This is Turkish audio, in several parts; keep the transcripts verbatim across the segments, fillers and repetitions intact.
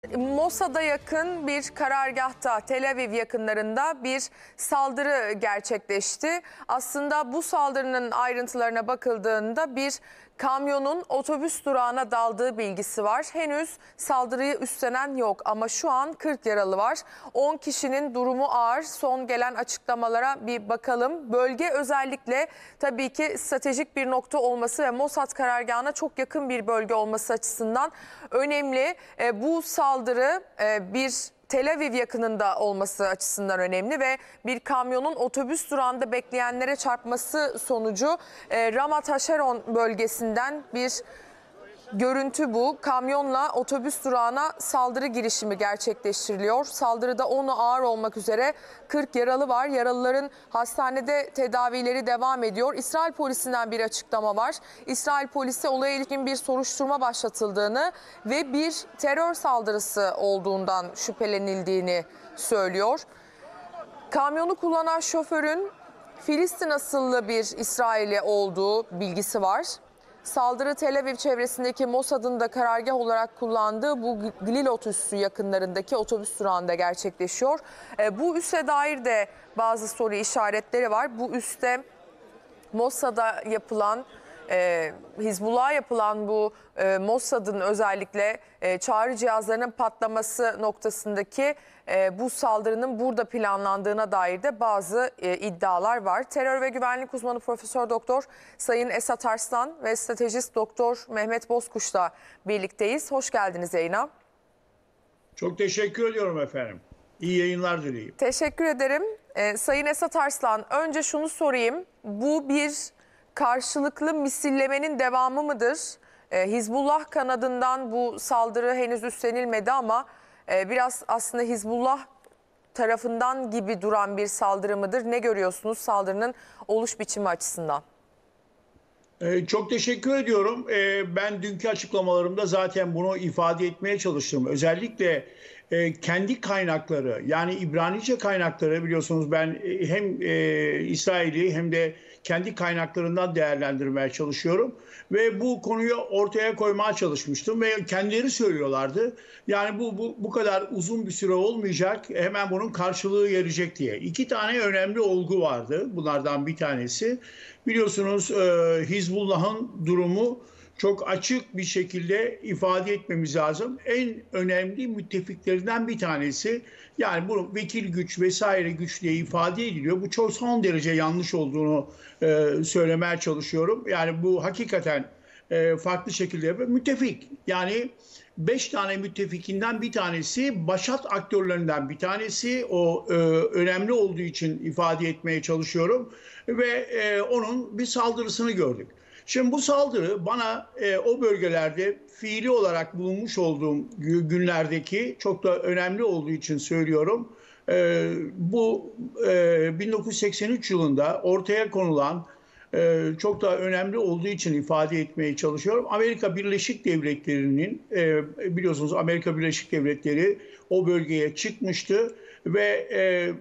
Mossad'a yakın bir karargahta, Tel Aviv yakınlarında bir saldırı gerçekleşti. Aslında bu saldırının ayrıntılarına bakıldığında bir kamyonun otobüs durağına daldığı bilgisi var. Henüz saldırıyı üstlenen yok ama şu an kırk yaralı var. on kişinin durumu ağır. Son gelen açıklamalara bir bakalım. Bölge özellikle tabii ki stratejik bir nokta olması ve Mossad karargahına çok yakın bir bölge olması açısından önemli. E, bu saldırı e, bir Tel Aviv yakınında olması açısından önemli ve bir kamyonun otobüs durağında bekleyenlere çarpması sonucu e, Ramat Hasharon bölgesinden bir görüntü bu. Kamyonla otobüs durağına saldırı girişimi gerçekleştiriliyor. Saldırıda onu ağır olmak üzere kırk yaralı var. Yaralıların hastanede tedavileri devam ediyor. İsrail polisinden bir açıklama var. İsrail polisi olaya ilişkin bir soruşturma başlatıldığını ve bir terör saldırısı olduğundan şüphelenildiğini söylüyor. Kamyonu kullanan şoförün Filistin asıllı bir İsrailli olduğu bilgisi var. Saldırı Tel Aviv çevresindeki Mossad'ın da karargah olarak kullandığı bu Glilot üssü yakınlarındaki otobüs durağında gerçekleşiyor. E, bu üsse dair de bazı soru işaretleri var. Bu üste Mossad'a yapılan, e, Hizbullah'a yapılan bu e, Mossad'ın özellikle e, çağrı cihazlarının patlaması noktasındaki e, bu saldırının burada planlandığına dair de bazı e, iddialar var. Terör ve güvenlik uzmanı Profesör Doktor Sayın Esat Arslan ve stratejist Doktor Mehmet Bozkuş'la birlikteyiz. Hoş geldiniz yayına. Çok teşekkür ediyorum efendim. İyi yayınlar dileyim. Teşekkür ederim. Ee, Sayın Esat Arslan, önce şunu sorayım. Bu bir karşılıklı misillemenin devamı mıdır? Ee, Hizbullah kanadından bu saldırı henüz üstlenilmedi ama e, biraz aslında Hizbullah tarafından gibi duran bir saldırı mıdır? Ne görüyorsunuz saldırının oluş biçimi açısından? Ee, çok teşekkür ediyorum. Ee, ben dünkü açıklamalarımda zaten bunu ifade etmeye çalıştım. Özellikle e, kendi kaynakları, yani İbranice kaynakları, biliyorsunuz ben e, hem e, İsrail'i hem de kendi kaynaklarından değerlendirmeye çalışıyorum. Ve bu konuyu ortaya koymaya çalışmıştım ve kendileri söylüyorlardı. Yani bu, bu, bu kadar uzun bir süre olmayacak, hemen bunun karşılığı gelecek diye. İki tane önemli olgu vardı. Bunlardan bir tanesi, biliyorsunuz e, Hizbullah'ın durumu çok açık bir şekilde ifade etmemiz lazım. En önemli müttefiklerinden bir tanesi, yani bu vekil güç vesaire güç diye ifade ediliyor. Bu çok son derece yanlış olduğunu e, söylemeye çalışıyorum. Yani bu hakikaten e, farklı şekilde müttefik. Yani beş tane müttefikinden bir tanesi, başat aktörlerinden bir tanesi. O e, önemli olduğu için ifade etmeye çalışıyorum. Ve e, onun bir saldırısını gördük. Şimdi bu saldırı bana e, o bölgelerde fiili olarak bulunmuş olduğum günlerdeki, çok da önemli olduğu için söylüyorum. E, bu e, bin dokuz yüz seksen üç yılında ortaya konulan, e, çok da önemli olduğu için ifade etmeye çalışıyorum. Amerika Birleşik Devletleri'nin, e, biliyorsunuz Amerika Birleşik Devletleri o bölgeye çıkmıştı. Ve e,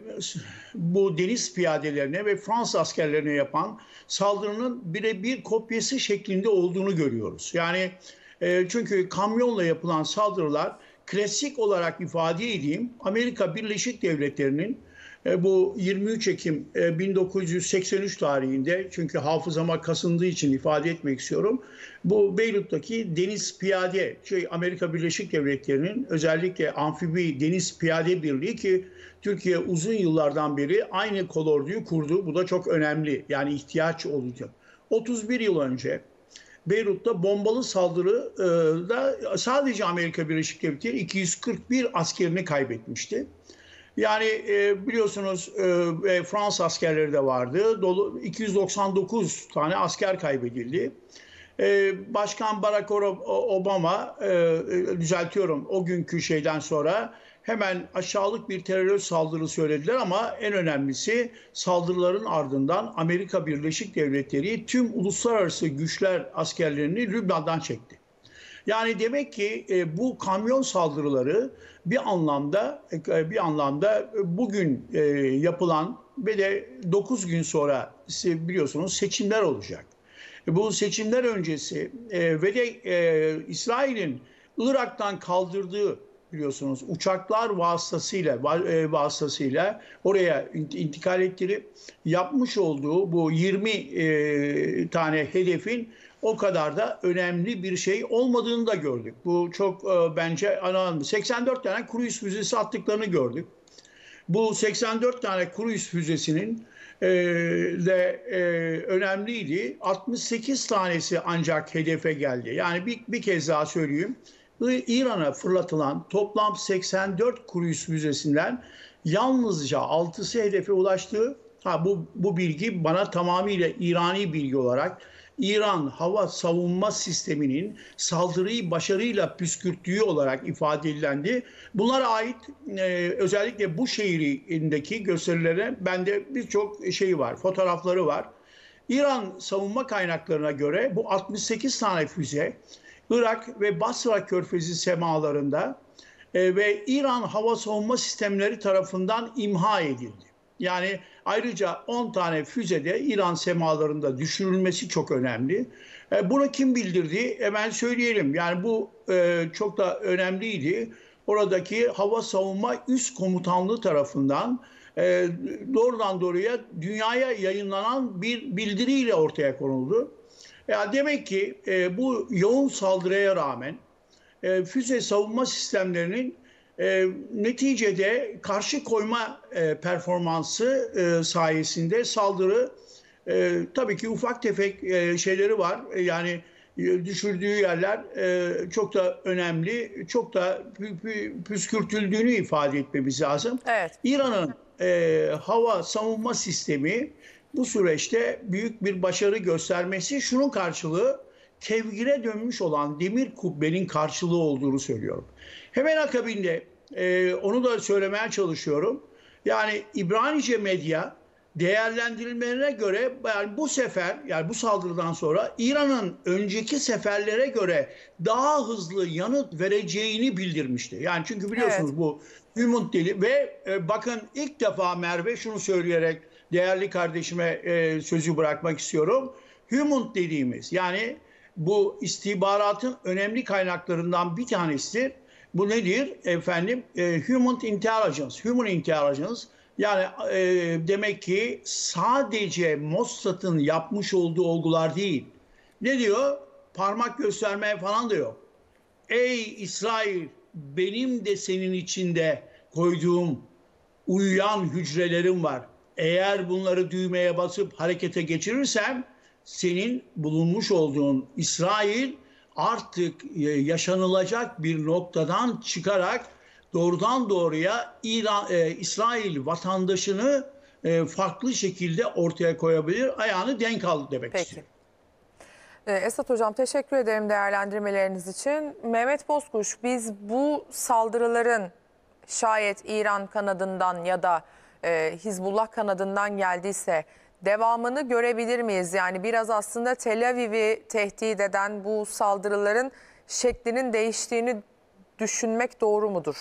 bu deniz piyadelerine ve Fransız askerlerine yapan saldırının birebir kopyası şeklinde olduğunu görüyoruz. Yani e, çünkü kamyonla yapılan saldırılar, klasik olarak ifade edeyim, Amerika Birleşik Devletleri'nin e, bu yirmi üç Ekim e, bin dokuz yüz seksen üç tarihinde, çünkü hafızama kasındığı için ifade etmek istiyorum. Bu Beyrut'taki deniz piyade, şey, Amerika Birleşik Devletleri'nin özellikle amfibi deniz piyade birliği, ki Türkiye uzun yıllardan beri aynı kolorduyu kurdu. Bu da çok önemli, yani ihtiyaç olacak. otuz bir yıl önce Beyrut'ta bombalı saldırıda sadece Amerika Birleşik Devletleri iki yüz kırk bir askerini kaybetmişti. Yani e, biliyorsunuz e, Fransız askerleri de vardı. Dolu, iki yüz doksan dokuz tane asker kaybedildi. E, Başkan Barack Obama, e, düzeltiyorum, o günkü şeyden sonra hemen aşağılık bir terör saldırı söylediler ama en önemlisi, saldırıların ardından Amerika Birleşik Devletleri tüm uluslararası güçler askerlerini Lübnan'dan çekti. Yani demek ki e, bu kamyon saldırıları bir anlamda e, bir anlamda bugün e, yapılan ve de dokuz gün sonra biliyorsunuz seçimler olacak. E, bu seçimler öncesi e, ve de e, İsrail'in Irak'tan kaldırdığı biliyorsunuz uçaklar vasıtasıyla va- vasıtasıyla oraya intikal ettirip yapmış olduğu bu yirmi e, tane hedefin o kadar da önemli bir şey olmadığını da gördük. Bu çok e, bence önemli. seksen dört tane kruz füzesi attıklarını gördük. Bu seksen dört tane kruz füzesinin e, de e, önemliydi. altmış sekiz tanesi ancak hedefe geldi. Yani bir, bir kez daha söyleyeyim. İran'a fırlatılan toplam seksen dört kruz füzesinden yalnızca altısı hedefe ulaştı. Ha, bu, bu bilgi bana tamamıyla İrani bilgi olarak İran hava savunma sisteminin saldırıyı başarıyla püskürttüğü olarak ifade edilendi. Bunlara ait e, özellikle bu şehrindeki gösterilere bende birçok şey var, fotoğrafları var. İran savunma kaynaklarına göre bu altmış sekiz tane füze Irak ve Basra Körfezi semalarında e, ve İran hava savunma sistemleri tarafından imha edildi. Yani ayrıca on tane füze de İran semalarında düşürülmesi çok önemli. E, bunu kim bildirdi? Hemen söyleyelim. Yani bu e, çok da önemliydi. Oradaki hava savunma üst komutanlığı tarafından e, doğrudan doğruya dünyaya yayınlanan bir bildiriyle ortaya konuldu. Ya demek ki e, bu yoğun saldırıya rağmen e, füze savunma sistemlerinin e, neticede karşı koyma e, performansı e, sayesinde saldırı e, tabii ki ufak tefek e, şeyleri var. E, yani e, düşürdüğü yerler e, çok da önemli, çok da pü, pü, püskürtüldüğünü ifade etmemiz lazım. Evet. İran'ın e, hava savunma sistemi bu süreçte büyük bir başarı göstermesi şunun karşılığı kevgire dönmüş olan demir kubbenin karşılığı olduğunu söylüyorum. Hemen akabinde e, onu da söylemeye çalışıyorum. Yani İbranice medya değerlendirilmelerine göre yani bu sefer yani bu saldırıdan sonra İran'ın önceki seferlere göre daha hızlı yanıt vereceğini bildirmişti. Yani çünkü biliyorsunuz Evet. bu Hümont dili ve e, bakın ilk defa Merve şunu söyleyerek değerli kardeşime e, sözü bırakmak istiyorum. Hümont dediğimiz yani bu istihbaratın önemli kaynaklarından bir tanesidir. Bu nedir efendim? E, Human Intelligence, Human Intelligence yani e, demek ki sadece Mossad'ın yapmış olduğu olgular değil. Ne diyor? Parmak göstermeye falan da yok. Ey İsrail, benim de senin içinde koyduğum uyuyan hücrelerim var. Eğer bunları düğmeye basıp harekete geçirirsem senin bulunmuş olduğun İsrail artık yaşanılacak bir noktadan çıkarak doğrudan doğruya İran, e, İsrail vatandaşını e, farklı şekilde ortaya koyabilir. Ayağını denk al demek Peki. istiyor. Ee, Esat Hocam teşekkür ederim değerlendirmeleriniz için. Mehmet Bozkuş, biz bu saldırıların şayet İran kanadından ya da e, Hizbullah kanadından geldiyse devamını görebilir miyiz? Yani biraz aslında Tel Aviv'i tehdit eden bu saldırıların şeklinin değiştiğini düşünmek doğru mudur?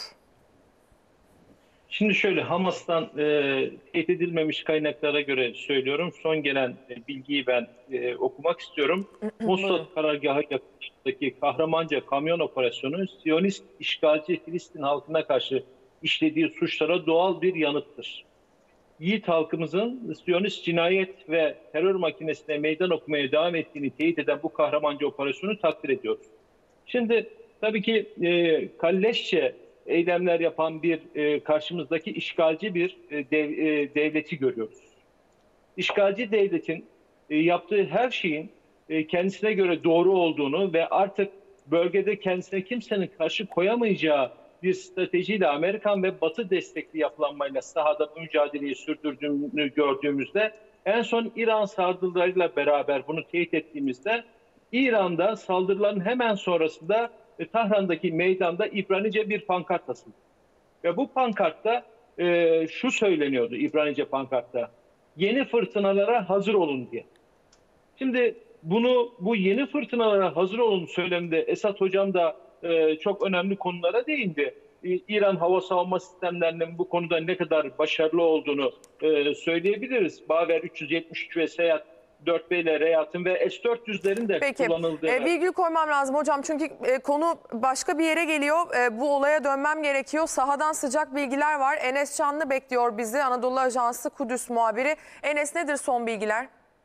Şimdi şöyle, Hamas'tan e, teyit edilmemiş kaynaklara göre söylüyorum. Son gelen e, bilgiyi ben e, okumak istiyorum. Mossad karargahı yakınındaki kahramanca kamyon operasyonu Siyonist işgalci Filistin halkına karşı işlediği suçlara doğal bir yanıttır. Yiğit halkımızın Siyonist cinayet ve terör makinesine meydan okumaya devam ettiğini teyit eden bu kahramanca operasyonu takdir ediyoruz. Şimdi tabii ki e, kalleşçe eylemler yapan bir e, karşımızdaki işgalci bir e, dev, e, devleti görüyoruz. İşgalci devletin e, yaptığı her şeyin e, kendisine göre doğru olduğunu ve artık bölgede kendisine kimsenin karşı koyamayacağı bir stratejiyle Amerikan ve Batı destekli yapılanmayla sahada bu mücadeleyi sürdürdüğünü gördüğümüzde en son İran saldırılarıyla beraber bunu teyit ettiğimizde İran'da saldırıların hemen sonrasında Tahran'daki meydanda İbranice bir pankart asıldı. Ve bu pankartta e, şu söyleniyordu İbranice pankartta. Yeni fırtınalara hazır olun diye. Şimdi bunu bu yeni fırtınalara hazır olun söyleminde Esat Hocam da e, çok önemli konulara değindi. E, İran hava savunma sistemlerinin bu konuda ne kadar başarılı olduğunu e, söyleyebiliriz. Baver üç yüz yetmiş üç ve Seyat dört B ile Reyhat'ın ve S dört yüzlerin de Peki. kullanıldığını... E, virgül koymam lazım hocam çünkü e, konu başka bir yere geliyor. E, bu olaya dönmem gerekiyor. Sahadan sıcak bilgiler var. Enes Canlı bekliyor bizi. Anadolu Ajansı Kudüs muhabiri. Enes, nedir son bilgiler?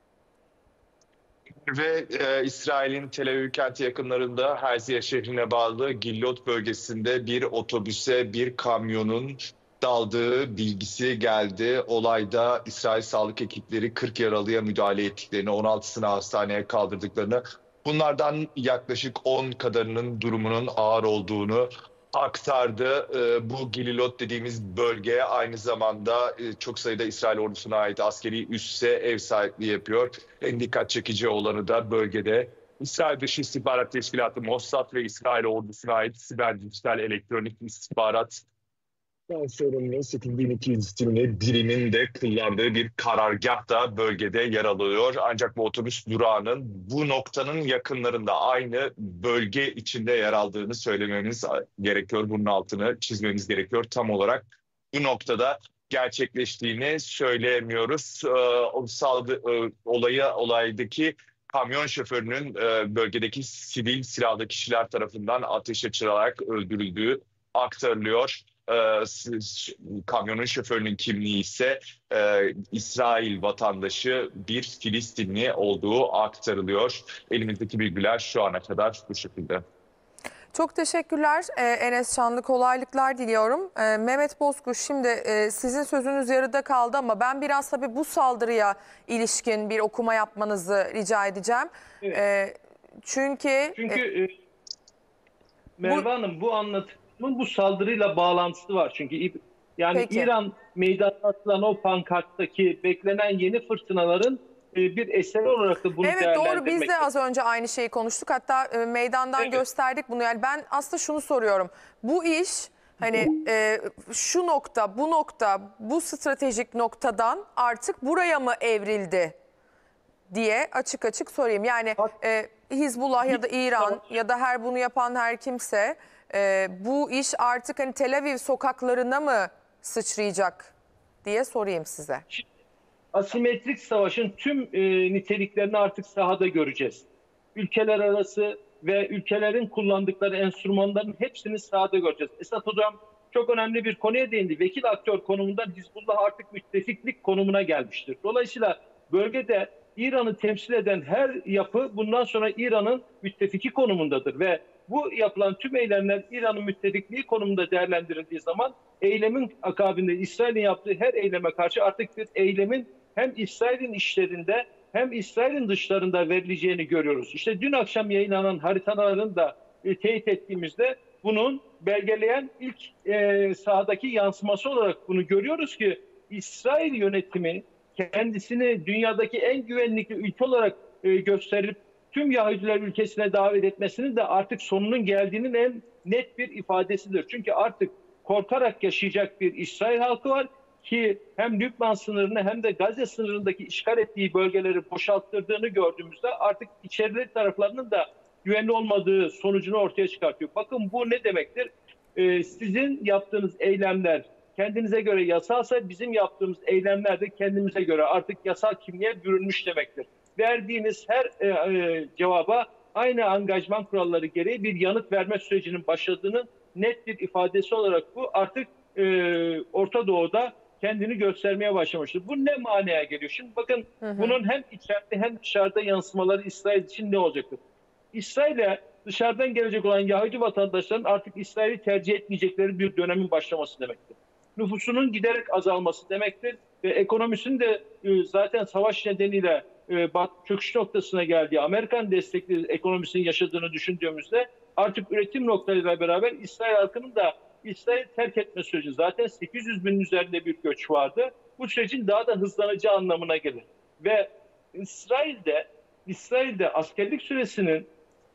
Ve e, İsrail'in Tel Aviv kenti yakınlarında Herziya şehrine bağlı Gillot bölgesinde bir otobüse bir kamyonun daldığı bilgisi geldi. Olayda İsrail sağlık ekipleri kırk yaralıya müdahale ettiklerini, on altısını hastaneye kaldırdıklarını, bunlardan yaklaşık on kadarının durumunun ağır olduğunu aktardı. E, bu Gililot dediğimiz bölge aynı zamanda e, çok sayıda İsrail ordusuna ait askeri üsse ev sahipliği yapıyor. En dikkat çekici olanı da bölgede İsrail Dışı İstihbarat Teşkilatı Mossad ve İsrail ordusuna ait siber dijital elektronik istihbarat sorumlu sekiz bin iki yüz isimli birimin de kullandığı bir karargah da bölgede yer alıyor. Ancak bu otobüs durağının bu noktanın yakınlarında, aynı bölge içinde yer aldığını söylememiz gerekiyor. Bunun altını çizmemiz gerekiyor. Tam olarak bu noktada gerçekleştiğini söyleyemiyoruz. Ee, o saldı, e, olayı, olaydaki kamyon şoförünün e, bölgedeki sivil silahlı kişiler tarafından ateş açılarak öldürüldüğü aktarılıyor. Ee, kamyonun şoförünün kimliği ise e, İsrail vatandaşı bir Filistinli olduğu aktarılıyor. Elimizdeki bilgiler şu ana kadar bu şekilde. Çok teşekkürler ee, Enes Canlı, kolaylıklar diliyorum. Ee, Mehmet Bozkuş, şimdi e, sizin sözünüz yarıda kaldı ama ben biraz tabii bu saldırıya ilişkin bir okuma yapmanızı rica edeceğim. Evet. Ee, çünkü... Çünkü e, e, Merve bu... Hanım, bu anlatımın bu saldırıyla bağlantısı var. Çünkü yani Peki. İran meydanına atılan o pankarttaki beklenen yeni fırtınaların e, bir eseri olarak da bunu Evet, değerlendirmek. doğru, biz de az önce aynı şeyi konuştuk. Hatta e, meydandan Evet. gösterdik bunu. Yani ben aslında şunu soruyorum. Bu iş hani e, şu nokta, bu nokta, bu stratejik noktadan artık buraya mı evrildi diye açık açık sorayım. Yani e, Hizbullah ya da İran ya da her bunu yapan her kimse, e, bu iş artık hani Tel Aviv sokaklarına mı sıçrayacak diye sorayım size. Asimetrik savaşın tüm e, niteliklerini artık sahada göreceğiz. Ülkeler arası ve ülkelerin kullandıkları enstrümanların hepsini sahada göreceğiz. Esat Hocam çok önemli bir konuya değindi. Vekil aktör konumundan Hizbullah artık müttefiklik konumuna gelmiştir. Dolayısıyla bölgede İran'ı temsil eden her yapı bundan sonra İran'ın müttefiki konumundadır ve bu yapılan tüm eylemler İran'ın müttefikliği konumunda değerlendirildiği zaman eylemin akabinde İsrail'in yaptığı her eyleme karşı artık bir eylemin hem İsrail'in işlerinde hem İsrail'in dışlarında verileceğini görüyoruz. İşte dün akşam yayınlanan haritaların da e, teyit ettiğimizde bunun belgeleyen ilk e, sahadaki yansıması olarak bunu görüyoruz ki İsrail yönetimi kendisini dünyadaki en güvenlikli ülke olarak e, gösterip tüm Yahudiler ülkesine davet etmesinin de artık sonunun geldiğinin en net bir ifadesidir. Çünkü artık korkarak yaşayacak bir İsrail halkı var ki hem Lübnan sınırını hem de Gazze sınırındaki işgal ettiği bölgeleri boşalttırdığını gördüğümüzde artık içerileri taraflarının da güvenli olmadığı sonucunu ortaya çıkartıyor. Bakın bu ne demektir? Ee, sizin yaptığınız eylemler kendinize göre yasalsa bizim yaptığımız eylemler de kendimize göre artık yasal kimliğe bürünmüş demektir. Verdiğiniz her e, e, cevaba aynı angajman kuralları gereği bir yanıt verme sürecinin başladığının net bir ifadesi olarak bu artık e, Orta Doğu'da kendini göstermeye başlamıştır. Bu ne manaya geliyor? Şimdi bakın hı hı. bunun hem içeride hem dışarıda yansımaları İsrail için ne olacaktır? İsrail'e dışarıdan gelecek olan Yahudi vatandaşların artık İsrail'i tercih etmeyecekleri bir dönemin başlaması demektir. Nüfusunun giderek azalması demektir ve ekonomisinin de zaten savaş nedeniyle çöküş noktasına geldiği, Amerikan destekli ekonomisinin yaşadığını düşündüğümüzde artık üretim noktalarıyla beraber İsrail halkının da İsrail terk etme süreci, zaten sekiz yüz binin üzerinde bir göç vardı. Bu sürecin daha da hızlanacağı anlamına gelir. Ve İsrail'de İsrail'de askerlik süresinin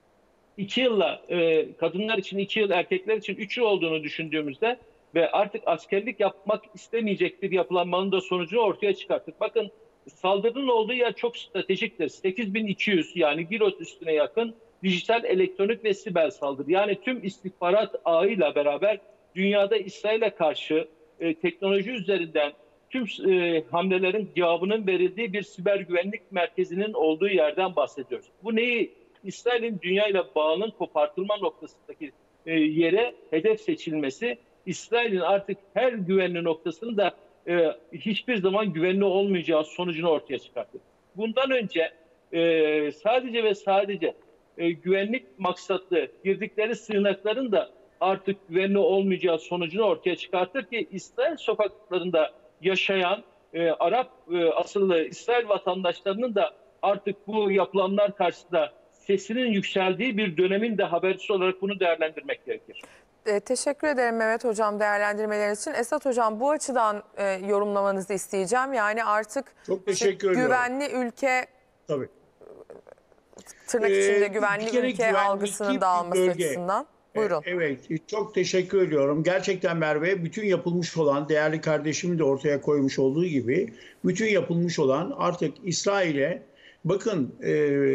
iki yılla, kadınlar için iki yıl, erkekler için üç yıl olduğunu düşündüğümüzde ve artık askerlik yapmak istemeyecek bir yapılanmanın da sonucunu ortaya çıkarttık. Bakın saldırının olduğu yer çok stratejiktir. sekiz bin iki yüz yani Gilot üstüne yakın dijital, elektronik ve siber saldırı. Yani tüm istihbarat ağıyla beraber dünyada İsrail'e karşı e, teknoloji üzerinden tüm e, hamlelerin cevabının verildiği bir siber güvenlik merkezinin olduğu yerden bahsediyoruz. Bu neyi? İsrail'in dünyayla bağının kopartılma noktasındaki e, yere hedef seçilmesi, İsrail'in artık her güvenli noktasının da e, hiçbir zaman güvenli olmayacağı sonucunu ortaya çıkarttı. Bundan önce e, sadece ve sadece e, güvenlik maksatlı girdikleri sığınakların da artık güvenli olmayacağı sonucunu ortaya çıkartır ki İsrail sokaklarında yaşayan e, Arap e, asıllı İsrail vatandaşlarının da artık bu yapılanlar karşısında sesinin yükseldiği bir dönemin de habercisi olarak bunu değerlendirmek gerekir. E, teşekkür ederim Mehmet Hocam değerlendirmeleriniz için. Esat Hocam bu açıdan e, yorumlamanızı isteyeceğim. Yani artık Çok teşekkür işte, ediyorum. güvenli ülke, Tabii. tırnak Ee, içinde bir güvenli kere ülke güvenlikli algısının bir dağılması bölge. açısından. Buyurun. Evet, çok teşekkür ediyorum. Gerçekten Merve, bütün yapılmış olan, değerli kardeşimin de ortaya koymuş olduğu gibi, bütün yapılmış olan artık İsrail'e, bakın e,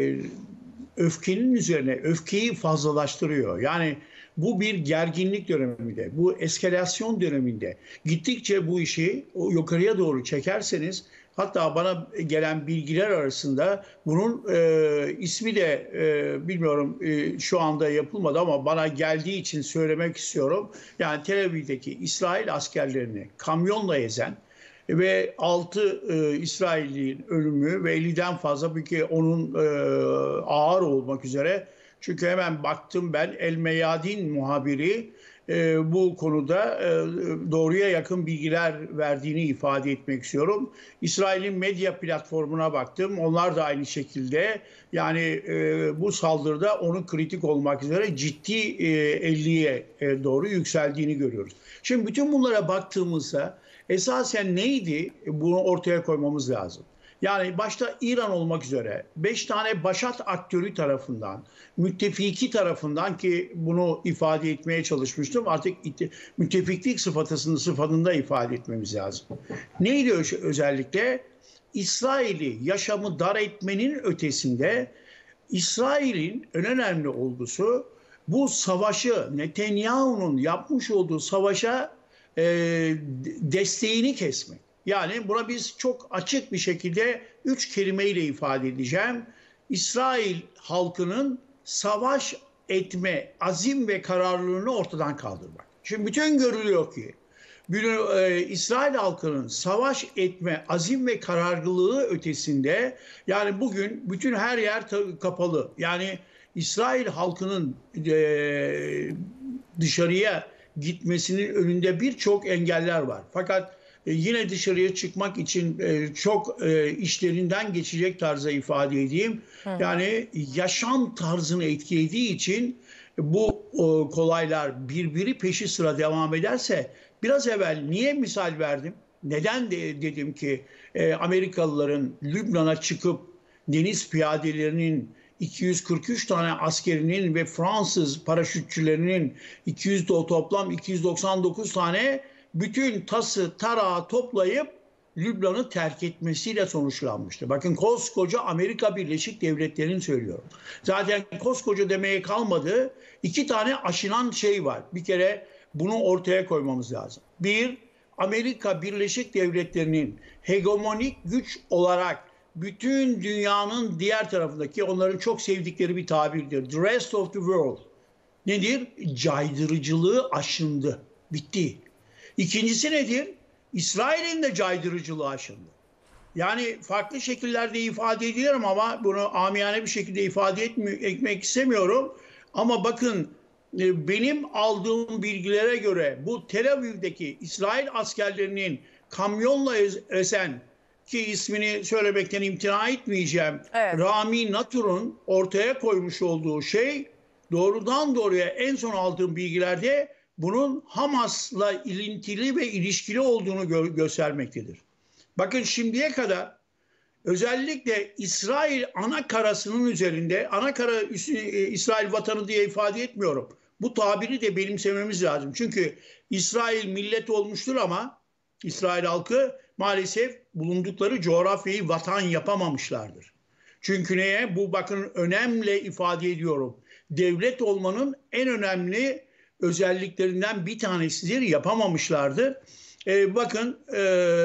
öfkenin üzerine öfkeyi fazlalaştırıyor. Yani bu bir gerginlik döneminde, bu eskalasyon döneminde gittikçe bu işi yukarıya doğru çekerseniz, hatta bana gelen bilgiler arasında bunun e, ismi de e, bilmiyorum e, şu anda yapılmadı ama bana geldiği için söylemek istiyorum. Yani Tel Aviv'deki İsrail askerlerini kamyonla ezen ve altı e, İsrailli'nin ölümü ve elliden fazla, bir onun e, ağır olmak üzere. Çünkü hemen baktım ben, El Meyadin muhabiri e, bu konuda e, doğruya yakın bilgiler verdiğini ifade etmek istiyorum. İsrail'in medya platformuna baktım. Onlar da aynı şekilde, yani e, bu saldırıda onun kritik olmak üzere ciddi e, elliye e, doğru yükseldiğini görüyoruz. Şimdi bütün bunlara baktığımızda esasen neydi? Bunu ortaya koymamız lazım. Yani başta İran olmak üzere beş tane başat aktörü tarafından, müttefiki tarafından, ki bunu ifade etmeye çalışmıştım, artık müttefiklik sıfatını sıfatında ifade etmemiz lazım. Neydi özellikle? İsrail'i yaşamı dar etmenin ötesinde İsrail'in en önemli olgusu bu savaşı, Netanyahu'nun yapmış olduğu savaşa e, desteğini kesmek. Yani buna biz çok açık bir şekilde üç kelimeyle ifade edeceğim. İsrail halkının savaş etme azim ve kararlılığını ortadan kaldırmak. Şimdi bütün görülüyor ki bir, e, İsrail halkının savaş etme azim ve kararlılığı ötesinde, yani bugün bütün her yer kapalı. Yani İsrail halkının e, dışarıya gitmesinin önünde birçok engeller var. Fakat yine dışarıya çıkmak için çok işlerinden geçecek tarzda ifade edeyim. Hı. Yani yaşam tarzını etkilediği için bu kolaylar birbiri peşi sıra devam ederse, biraz evvel niye misal verdim? Neden de dedim ki Amerikalıların Lübnan'a çıkıp deniz piyadelerinin iki yüz kırk üç tane askerinin ve Fransız paraşütçülerinin iki yüz toplam iki yüz doksan dokuz tane bütün tası tarağı toplayıp Lübnan'ı terk etmesiyle sonuçlanmıştı. Bakın, koskoca Amerika Birleşik Devletleri'ni söylüyorum. Zaten koskoca demeye kalmadı. İki tane aşılan şey var. Bir kere bunu ortaya koymamız lazım. Bir, Amerika Birleşik Devletleri'nin hegemonik güç olarak bütün dünyanın diğer tarafındaki, onların çok sevdikleri bir tabirdir, the rest of the world, nedir? Caydırıcılığı aşındı. Bitti. İkincisi nedir? İsrail'in de caydırıcılığı aşındı. Yani farklı şekillerde ifade ediyorum ama bunu amiyane bir şekilde ifade etmek istemiyorum. Ama bakın, benim aldığım bilgilere göre bu Tel Aviv'deki İsrail askerlerinin kamyonla esen, ki ismini söylemekten imtina etmeyeceğim, evet, Rami Natur'un ortaya koymuş olduğu şey, doğrudan doğruya en son aldığım bilgilerde bunun Hamas'la ilintili ve ilişkili olduğunu gö göstermektedir. Bakın, şimdiye kadar özellikle İsrail ana karasının üzerinde, ana kara İsrail vatanı diye ifade etmiyorum. Bu tabiri de benimsememiz lazım. Çünkü İsrail millet olmuştur ama İsrail halkı maalesef bulundukları coğrafyayı vatan yapamamışlardır. Çünkü neye? Bu, bakın, önemli ifade ediyorum. Devlet olmanın en önemli özelliklerinden bir tanesidir. Yapamamışlardır. E, bakın e,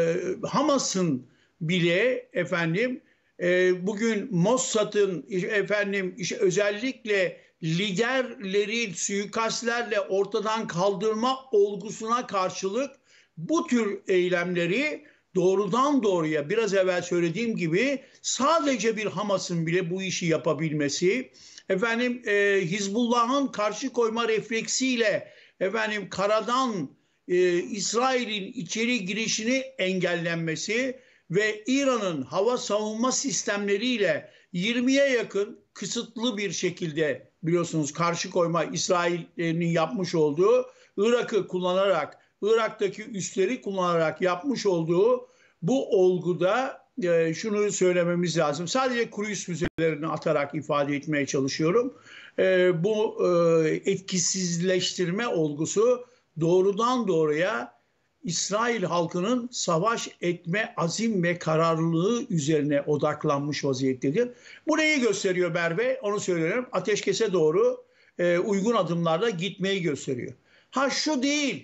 Hamas'ın bile efendim e, bugün Mossad'ın efendim işte özellikle liderlerin suikastlerle ortadan kaldırma olgusuna karşılık bu tür eylemleri doğrudan doğruya biraz evvel söylediğim gibi sadece bir Hamas'ın bile bu işi yapabilmesi, efendim e, Hizbullah'ın karşı koyma refleksiyle efendim karadan e, İsrail'in içeri girişini engellenmesi ve İran'ın hava savunma sistemleriyle yirmiye yakın kısıtlı bir şekilde biliyorsunuz karşı koyma İsrail'in yapmış olduğu Irak'ı kullanarak, Irak'taki üsleri kullanarak yapmış olduğu bu olguda e, şunu söylememiz lazım. Sadece kruz füzelerini atarak ifade etmeye çalışıyorum. E, bu e, etkisizleştirme olgusu doğrudan doğruya İsrail halkının savaş etme azim ve kararlılığı üzerine odaklanmış vaziyettedir. Bu neyi gösteriyor Merve? Onu söylüyorum. Ateşkese doğru e, uygun adımlarla gitmeyi gösteriyor. Ha şu değil.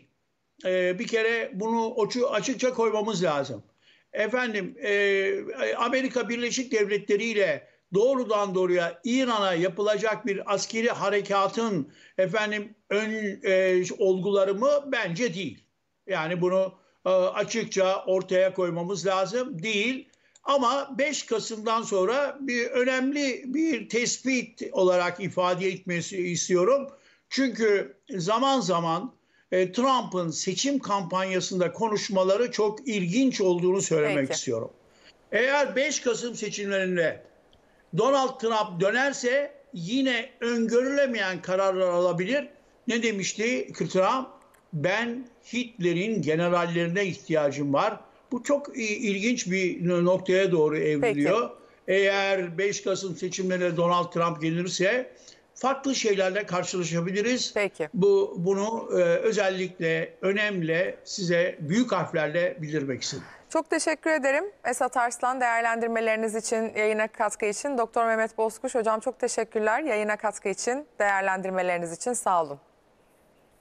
E, bir kere bunu açıkça koymamız lazım. Efendim e, Amerika Birleşik Devletleri ile doğrudan doğruya İran'a yapılacak bir askeri harekatın efendim ön e, olguları mı? Bence değil. Yani bunu e, açıkça ortaya koymamız lazım değil. Ama beş Kasım'dan sonra bir önemli bir tespit olarak ifade etmesi istiyorum. Çünkü zaman zaman e, Trump'ın seçim kampanyasında konuşmaları çok ilginç olduğunu söylemek Peki. istiyorum. Eğer beş Kasım seçimlerinde Donald Trump dönerse yine öngörülemeyen kararlar alabilir. Ne demişti Trump? Ben Hitler'in generallerine ihtiyacım var. Bu çok ilginç bir noktaya doğru evriliyor. Peki. Eğer beş Kasım seçimlerine Donald Trump gelirse farklı şeylerle karşılaşabiliriz. Peki. Bu bunu e, özellikle önemli size büyük harflerle bildirmek istedim. Çok teşekkür ederim Esat Arslan, değerlendirmeleriniz için, yayına katkı için. Doktor Mehmet Bozkuş hocam çok teşekkürler yayına katkı için, değerlendirmeleriniz için, sağ olun.